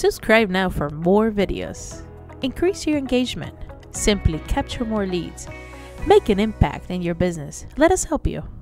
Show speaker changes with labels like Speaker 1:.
Speaker 1: Subscribe now for more videos. Increase your engagement. Simply capture more leads. Make an impact in your business. Let us help you.